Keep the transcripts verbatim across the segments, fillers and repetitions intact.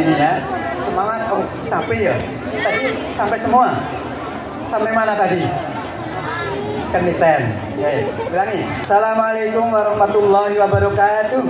ini ya. Semangat. Oh, capek ya. Tadi sampai semua. Sampai mana tadi? Keniten. Ya, ulangi. Assalamualaikum warahmatullahi wabarakatuh.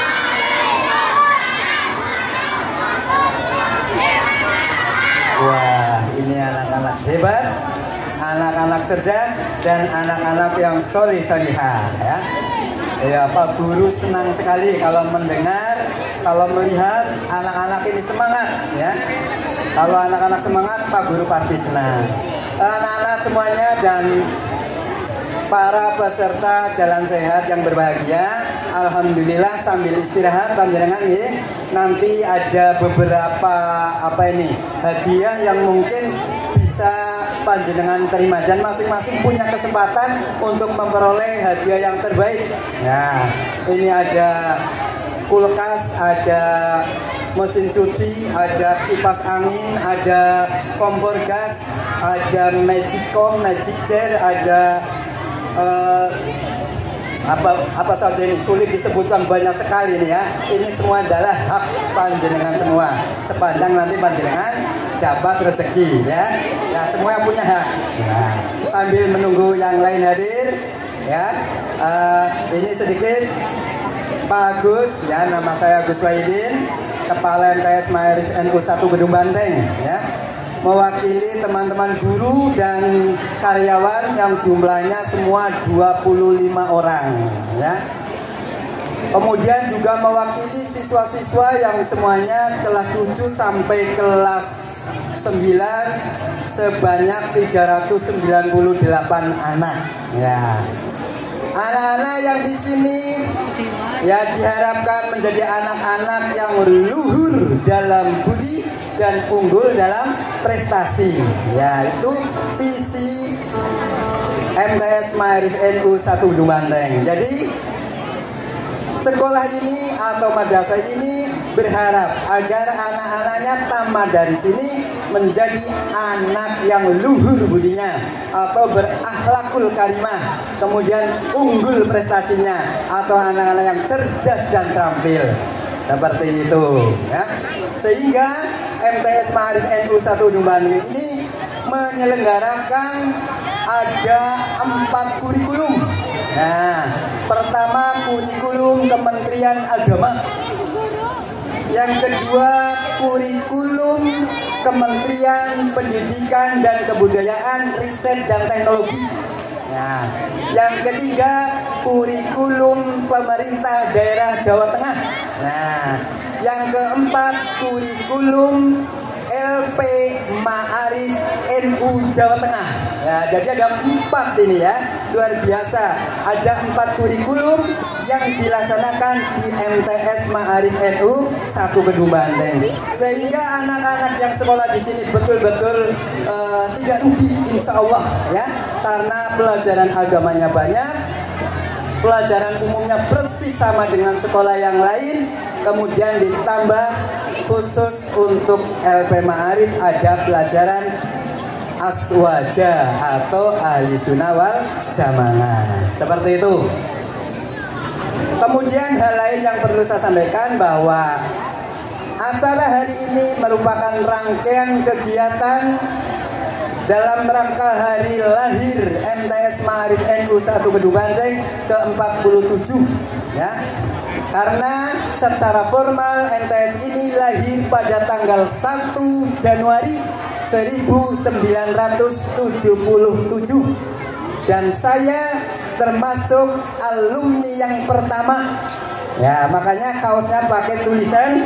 Wah, ini anak-anak hebat, anak-anak cerdas, dan anak-anak yang solih solihah ya. Ya, Pak Guru senang sekali kalau mendengar, kalau melihat anak-anak ini semangat ya. Kalau anak-anak semangat, Pak Guru pasti senang. Anak-anak semuanya dan para peserta jalan sehat yang berbahagia, alhamdulillah sambil istirahat panjenengan ya. Nanti ada beberapa apa ini hadiah yang mungkin bisa panjenengan terima dan masing-masing punya kesempatan untuk memperoleh hadiah yang terbaik. Nah, ini ada kulkas, ada mesin cuci, ada kipas angin, ada kompor gas, ada magicom, magic chair, ada uh, apa apa saja ini sulit disebutkan, banyak sekali nih ya. Ini semua adalah hak panjenengan semua. Sepanjang nanti panjenengan dapat rezeki ya. Ya semua yang punya hak. Nah, sambil menunggu yang lain hadir ya. Uh, ini sedikit Pak Agus ya, nama saya Agus Wahidin, Kepala M T S Ma'arif N U satu Gedung Banteng ya. Mewakili teman-teman guru dan karyawan yang jumlahnya semua dua puluh lima orang ya. Kemudian juga mewakili siswa-siswa yang semuanya kelas tujuh sampai kelas sembilan sebanyak tiga ratus sembilan puluh delapan anak ya. Anak-anak yang di sini ya diharapkan menjadi anak-anak yang luhur dalam budi dan unggul dalam prestasi. Ya, itu visi M T S Ma'arif N U satu Gedung Banteng. Jadi sekolah ini atau madrasah ini berharap agar anak-anaknya tamat dari sini menjadi anak yang luhur budinya atau berakhlakul karimah, kemudian unggul prestasinya, atau anak-anak yang cerdas dan terampil seperti itu ya. Sehingga M T S Ma'arif N U satu Gedung Banteng ini menyelenggarakan ada empat kurikulum. Nah, pertama kurikulum Kementerian Agama, yang kedua kurikulum Kementerian Pendidikan dan Kebudayaan, Riset dan Teknologi. Nah, yang ketiga kurikulum Pemerintah Daerah Jawa Tengah. Nah, yang keempat kurikulum L P Ma'arif N U Jawa Tengah. Ya, jadi ada empat ini ya, luar biasa. Ada empat kurikulum yang dilaksanakan di M T S Ma'arif N U satu Gedung Banteng, sehingga anak-anak yang sekolah di sini betul-betul uh, tidak rugi, insya Allah ya, karena pelajaran agamanya banyak, pelajaran umumnya persis sama dengan sekolah yang lain, kemudian ditambah khusus untuk L P Ma'arif ada pelajaran aswaja atau ahli sunnah wal jamaah, seperti itu. Kemudian hal lain yang perlu saya sampaikan bahwa acara hari ini merupakan rangkaian kegiatan dalam rangka hari lahir M T S Ma'arif N U satu Gedung Banteng ke empat puluh tujuh ya. Karena secara formal M T S ini lahir pada tanggal satu Januari seribu sembilan ratus tujuh puluh tujuh dan saya termasuk alumni yang pertama ya, makanya kaosnya pakai tulisan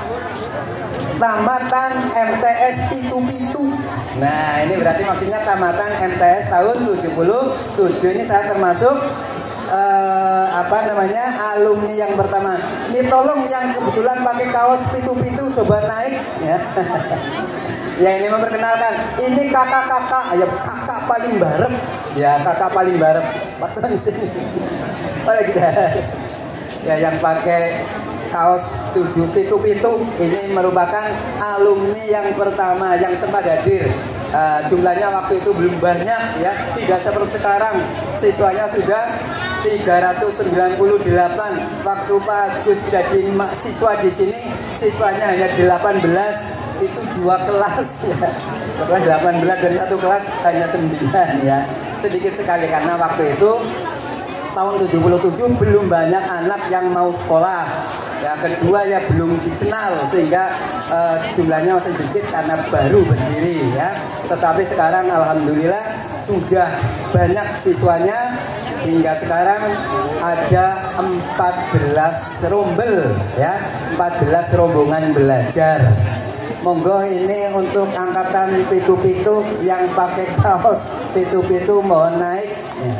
tamatan M T S Pitu Pitu. Nah, ini berarti maksudnya tamatan M T S tahun tujuh puluh tujuh. Ini saya termasuk uh, apa namanya alumni yang pertama. Ini tolong yang kebetulan pakai kaos Pitu-Pitu coba naik ya. Ya, ini memperkenalkan, ini kakak-kakak, ya kakak paling barep, ya kakak paling barep. Waktu di sini, oh gitu. Ya, yang pakai kaos tujuh pitu-pitu ini merupakan alumni yang pertama yang sempat hadir. Uh, jumlahnya waktu itu belum banyak ya, tidak seperti sekarang. Siswanya sudah tiga ratus sembilan puluh delapan. Waktu Pak Agus jadi siswa di sini, siswanya hanya delapan belas, itu dua kelas ya. Kelas delapan belas dari satu kelas hanya sembilan ya. Sedikit sekali karena waktu itu tahun tujuh puluh tujuh belum banyak anak yang mau sekolah. Ya, kedua ya belum dikenal sehingga uh, jumlahnya masih sedikit karena baru berdiri ya. Tetapi sekarang alhamdulillah sudah banyak siswanya, hingga sekarang ada empat belas rombel ya, empat belas rombongan belajar. Monggo ini untuk angkatan pitu-pitu yang pakai kaos pitu-pitu mohon naik ya.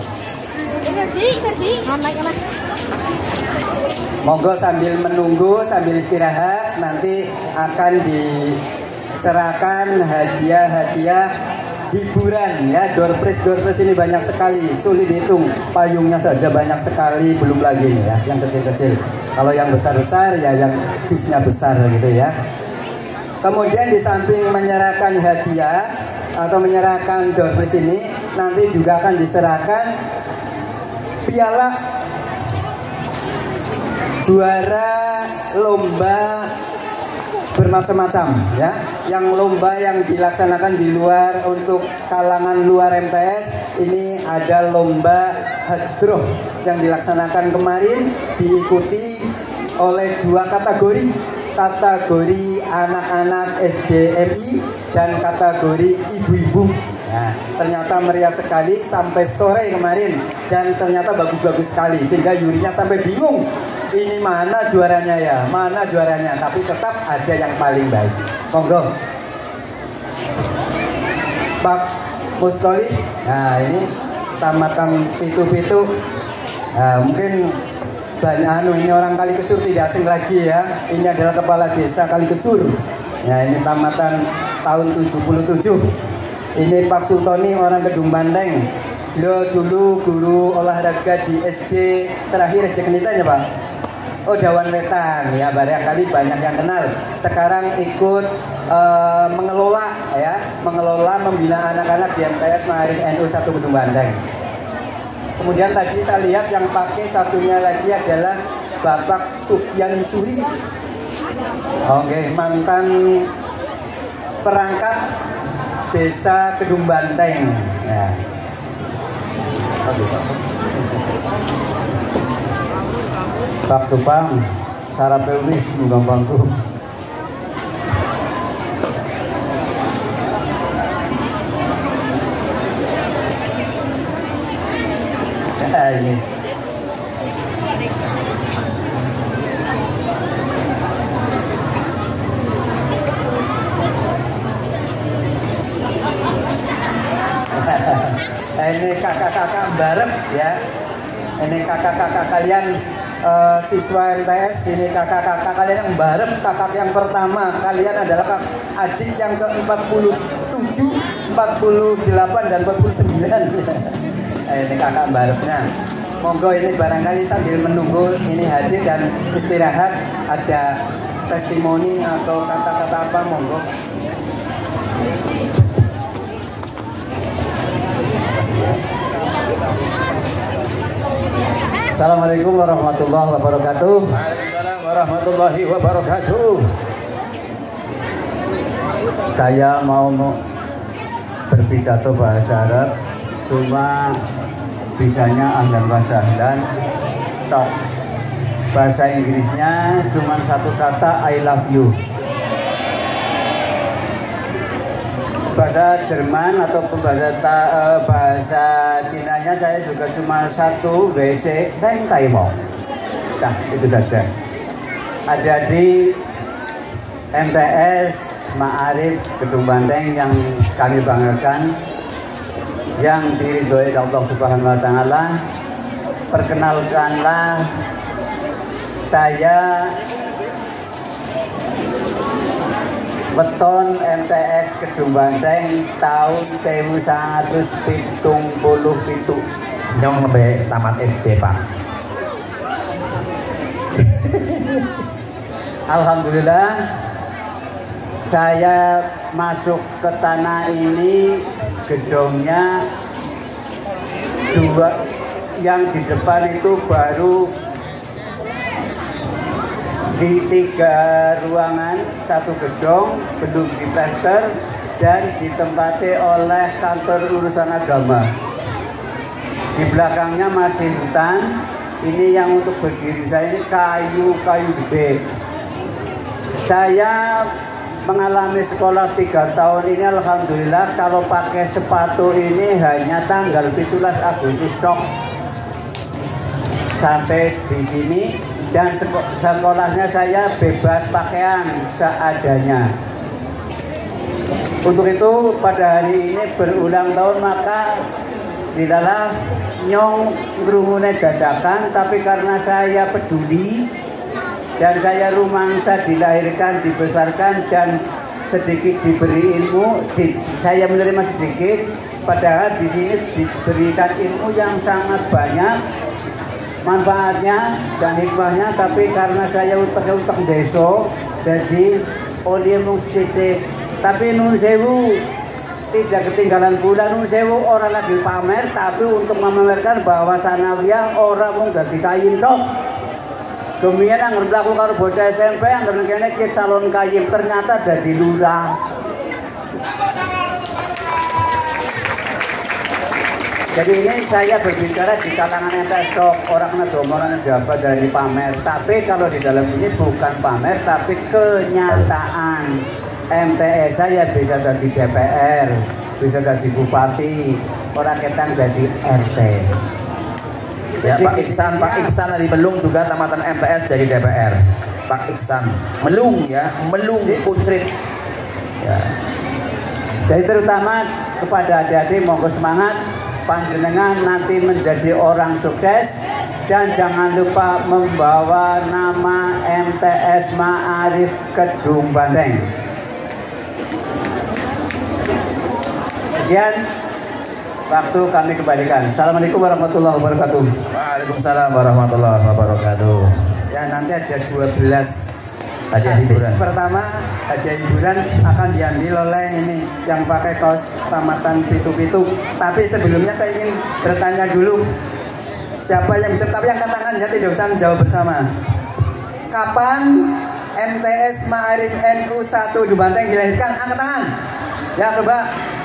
Monggo sambil menunggu, sambil istirahat, nanti akan diserahkan hadiah-hadiah hiburan ya. Door prize, door prize ini banyak sekali, sulit dihitung, payungnya saja banyak sekali, belum lagi nih ya yang kecil-kecil. Kalau yang besar-besar ya yang dusnya besar gitu ya. Kemudian di samping menyerahkan hadiah atau menyerahkan door prize ini, nanti juga akan diserahkan piala juara lomba bermacam-macam ya. Yang lomba yang dilaksanakan di luar untuk kalangan luar M T S ini ada lomba hadroh yang dilaksanakan kemarin, diikuti oleh dua kategori, kategori anak-anak S D M I dan kategori ibu-ibu. Nah, ternyata meriah sekali sampai sore kemarin dan ternyata bagus-bagus sekali sehingga jurinya sampai bingung. Ini mana juaranya ya, mana juaranya, tapi tetap ada yang paling baik. Monggo Pak Mustoli. Nah ini tamatan pitu-pitu. Nah, mungkin banyak anu ini orang Kalikesur tidak asing lagi ya. Ini adalah kepala desa Kalikesur. Nah ini tamatan tahun tujuh puluh tujuh. Ini Pak Sultoni orang Kedung Banteng. Beliau dulu guru olahraga di S D terakhir S D Kenitanya Pak. Oh Dawan Wetan ya, barangkali banyak yang kenal. Sekarang ikut uh, mengelola ya, mengelola membina anak-anak di M T S Ma'arif N U satu Kedung Banteng. Kemudian tadi saya lihat yang pakai satunya lagi adalah Bapak Sufyan Suri. Oke, mantan perangkat desa Kedung Banteng. Ya. Pak Tupang, Sarap Pelwis, Gampangku. Ya ini. Ini kakak-kakak barep ya. Ini kakak-kakak kalian uh, siswa M T S. Ini kakak-kakak kalian yang barep. Kakak yang pertama kalian adalah kak, adik yang ke empat puluh tujuh, empat puluh delapan dan empat puluh sembilan. Ini kakak barepnya. Monggo ini barangkali sambil menunggu ini hadir dan istirahat ada testimoni atau kata-kata apa monggo. Assalamualaikum warahmatullahi wabarakatuh. Waalaikumsalam warahmatullahi wabarakatuh. Saya mau berpidato bahasa Arab, cuma bisanya ahlan wa sahlan tok. Bahasa Inggrisnya cuma satu kata, I love you. Bahasa Jerman ataupun bahasa ta, uh, bahasa Cinanya saya juga cuma satu, W C saya mau. Nah itu saja. Ada di M T S Ma'arif Kedung Banteng yang kami banggakan, yang diridhoi Allah Subhanahu Wa Taala. Perkenalkanlah saya weton M T S Kedung Banteng tahun seribu sembilan ratus pitung puluh pitu. Nyong lebih tamat S D Pak. Alhamdulillah saya masuk ke tanah ini gedungnya dua yang di depan itu baru di tiga ruangan, satu gedung, belum diplester dan ditempati oleh kantor urusan agama. Di belakangnya masih hutan. Ini yang untuk berdiri saya ini kayu-kayu gede. Saya mengalami sekolah tiga tahun ini, alhamdulillah kalau pakai sepatu ini hanya tanggal tujuh belas Agustus tok sampai di sini, dan sekolahnya saya bebas pakaian seadanya. Untuk itu pada hari ini berulang tahun maka tidaklah nyong ngrungune dadakan, tapi karena saya peduli dan saya rumangsa dilahirkan, dibesarkan dan sedikit diberi ilmu, di, saya menerima sedikit, padahal di sini diberikan ilmu yang sangat banyak manfaatnya dan hikmahnya, tapi karena saya utek-utek deso, jadi oleh mung sedikit, tapi nun sewu tidak ketinggalan pula, nun sewu orang lagi pamer, tapi untuk memamerkan bahwa sanawiyah orang mung dadi kayim tok. Kemudian yang berlaku karo bocah S M P yang kene ki calon kayim ternyata dadi lurah. Jadi ini saya berbicara di kalangan M T S tok, orang kena domoran jabat dari pamer. Tapi kalau di dalam ini bukan pamer, tapi kenyataan. M T S saya bisa jadi D P R, bisa jadi bupati, orang ketang jadi R T. Ya, Pak Iksan, Pak Iksan dari Melung juga tamatan M T S jadi D P R. Pak Iksan, Melung ya, Melung Puncrit. Ya. Jadi terutama kepada adik-adik monggo semangat, panjenengan nanti menjadi orang sukses dan jangan lupa membawa nama M T S Ma'arif Kedung Banteng. Sekian waktu kami kembalikan. Assalamualaikum warahmatullahi wabarakatuh. Waalaikumsalam warahmatullahi wabarakatuh. Ya, nanti ada dua belas hadiah hiburan. Pertama, hadiah hiburan akan diambil oleh ini yang pakai kaos tamatan pitu-pitu. Tapi sebelumnya saya ingin bertanya dulu, siapa yang bisa, tapi angkat tangan ya, tidak usah menjawab bersama. Kapan M T S Ma'arif N U satu di Banteng dilahirkan? Angkat tangan. Ya, coba.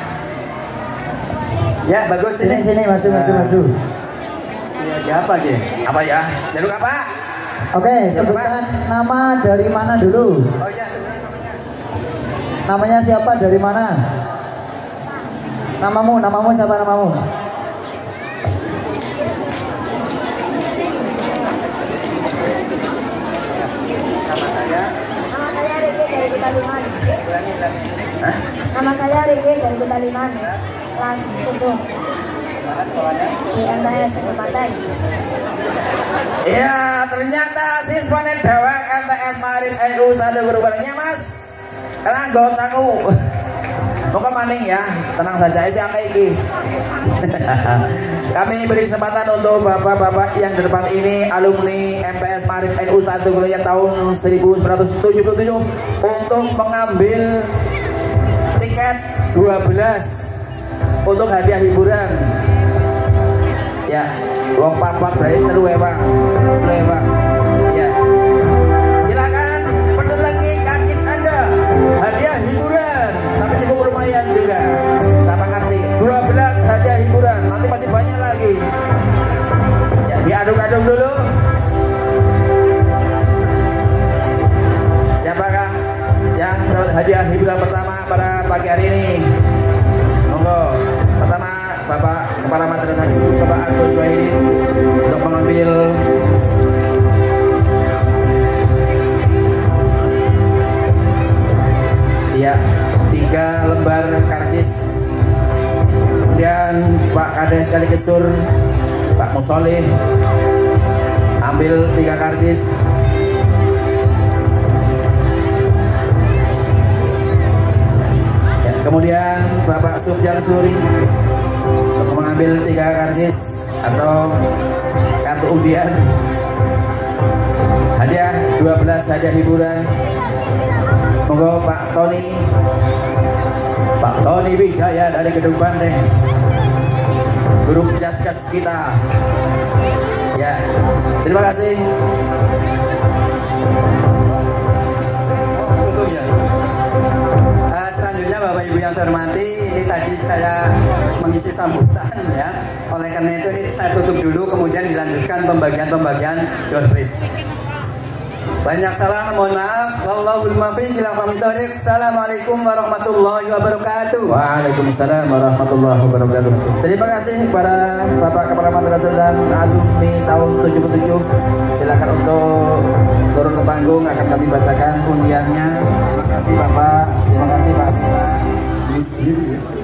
Ya, bagus, sini sini maju maju maju. Ya, ya apa ya? Apa ya? Jaluk apa? Oke, sebutkan nama dari mana dulu. Oh ya, namanya siapa, dari mana? Namamu, namamu siapa namamu? nama saya. Nama saya Riki dari Kutaliman. Ulangi, ulangi. Hah? Nama saya Riki dari Kutaliman. Kelas tujuh. Mana sekolahnya? Di M T S Kedung Banteng. Ya, ternyata siswa dewek M T S Ma'arif N U satu Kedung Banteng, Mas. Anggotaku. Moga maning ya, tenang saja isi angka iki. Kami beri kesempatan untuk bapak-bapak yang di depan ini, alumni M T S Ma'arif N U satu kuliah tahun seribu sembilan ratus tujuh puluh tujuh, untuk mengambil tiket dua belas untuk hadiah hiburan. Ya, uang papat berarti telu ya Bang, telu ya Bang. Ya, silakan penuh lagi karcis Anda, hadiah hiburan, tapi cukup lumayan juga. Sama ngerti, dua belas hadiah hiburan, nanti masih banyak lagi. Ya, diaduk-aduk dulu. Siapakah yang dapat hadiah hiburan pertama pada pagi hari ini? Monggo. Pertama, Bapak Kepala Madrasah Bapak Agus Wahidi untuk mengambil ya tiga lembar karcis. Kemudian Pak Kades Kalikesur, Pak Musoleh ambil tiga karcis. Kemudian Bapak Sufyan Suri untuk mengambil tiga karcis atau kartu undian hadiah dua belas hadiah hiburan. Monggo Pak Tony, Pak Tony Wijaya dari Kedung Banteng. grup Jaskas kita. Ya, terima kasih. Oh, tutup ya. Uh, selanjutnya Bapak Ibu yang saya hormati, ini tadi saya mengisi sambutan ya. Oleh karena itu ini saya tutup dulu, kemudian dilanjutkan pembagian-pembagian door prize. Banyak salah, mohon maaf. Wallahul muwaffiq ila aqwamit thoriq. Assalamualaikum warahmatullahi wabarakatuh. Waalaikumsalam warahmatullahi wabarakatuh. Terima kasih kepada Bapak Kepala Madrasah dan alumni tahun tujuh puluh tujuh. Silakan untuk turun ke panggung, akan kami bacakan undiannya. Terima kasih Bapak. Terima kasih Pak.